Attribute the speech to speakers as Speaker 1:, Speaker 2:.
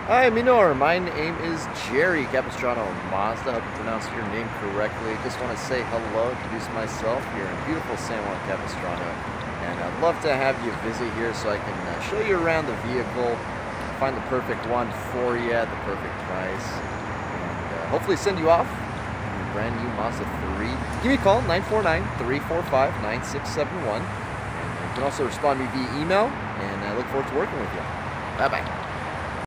Speaker 1: Hi, Minor. My name is Jerry Capistrano Mazda. Hope you pronounced your name correctly. Just want to say hello, introduce myself here in beautiful San Juan Capistrano. And I'd love to have you visit here so I can show you around the vehicle, find the perfect one for you at the perfect price, and hopefully send you off in a brand new Mazda 3. Give me a call, 949-345-9671. And you can also respond to me via email, and I look forward to working with you. Bye-bye.